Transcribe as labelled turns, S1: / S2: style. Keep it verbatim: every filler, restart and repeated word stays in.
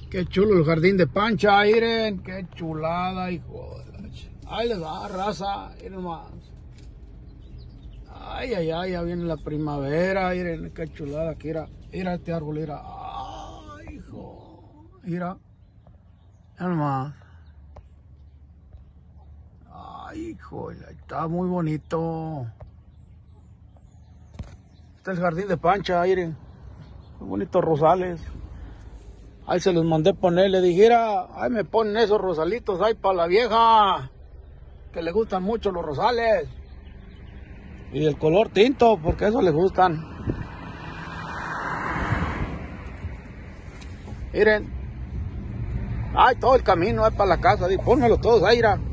S1: Qué chulo el jardín de Pancha, miren, qué chulada, hijo de la ch... Ahí les va, raza, miren más. Ay, ay, ay, ya viene la primavera, miren, qué chulada, aquí, mira, mira este árbol, mira. Ay, hijo, mira, miren más. Ay, hijo, está muy bonito. Este es el jardín de Pancha, miren, muy bonitos rosales. Ahí se los mandé poner, le dijera, ahí me ponen esos rosalitos ahí para la vieja, que le gustan mucho los rosales. Y el color tinto, porque eso le gustan. Miren, ay, todo el camino es para la casa, pónganlo todos ahí, mira.